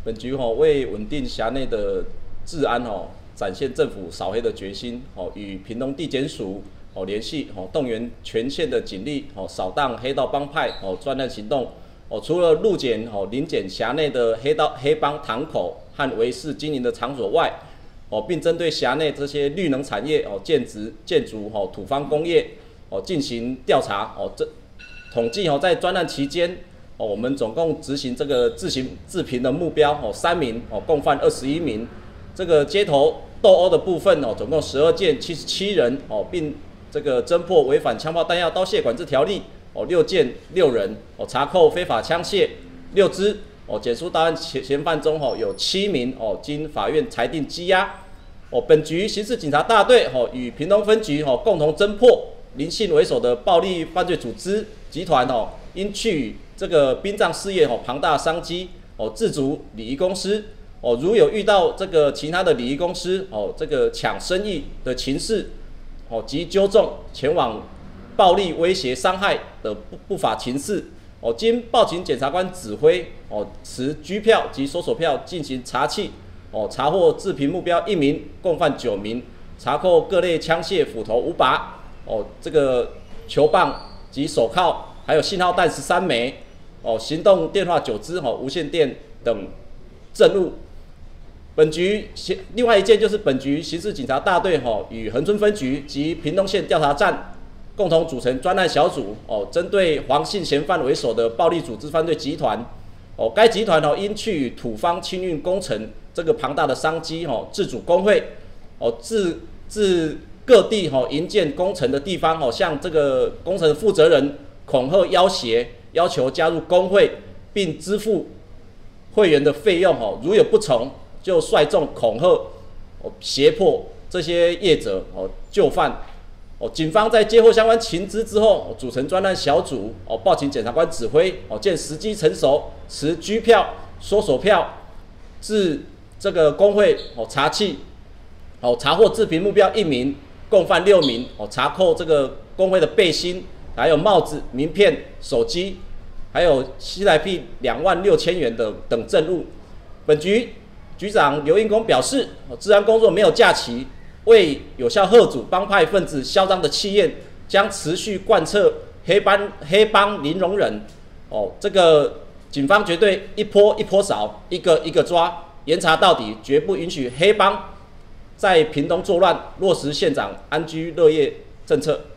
本局为稳定辖内的治安展现政府扫黑的决心与屏东地检署联系动员全县的警力扫荡黑道帮派专案行动除了路检临检辖内的黑帮堂口和违誓经营的场所外并针对辖内这些绿能产业建筑土方工业进行调查统计在专案期间我们总共执行这个自评的目标3名共犯21名。这个街头斗殴的部分总共12件，77人并这个侦破违反枪炮弹药刀械管制条例6件6人查扣非法枪械6支检出到案嫌犯中有7名经法院裁定羁押。本局刑事警察大队与屏东分局共同侦破林姓为首的暴力犯罪组织集团因去这个殡葬事业庞大商机自主礼仪公司如有遇到这个其他的礼仪公司这个抢生意的情势及纠正前往暴力威胁伤害的不法情事经报请检察官指挥持拘票及搜索票进行查缉查获自评目标1名，共犯9名，查扣各类枪械、斧头5把这个球棒及手铐，还有信号弹13枚行动电话9支无线电等证物。本局另外一件就是本局刑事警察大队与恒春分局及屏东县调查站共同组成专案小组针对黄姓嫌犯为首的暴力组织犯罪集团该集团因去土方清运工程这个庞大的商机自主工会自各地营建工程的地方向这个工程负责人恐吓要挟，要求加入工会，并支付会员的费用如有不从，就率众恐吓胁迫这些业者就范。警方在接获相关情资之后组成专案小组报请检察官指挥见时机成熟，持拘票、搜索票至这个工会查缉查获自评目标1名，共犯6名查扣这个工会的背心，还有帽子、名片、手机，还有新台币26000元等证物。本局局长刘英公表示治安工作没有假期，为有效遏阻帮派分子嚣张的气焰，将持续贯彻黑帮零容忍这个警方绝对一波一波扫，一个一个抓，严查到底，绝不允许黑帮在屏东作乱，落实县长安居乐业政策。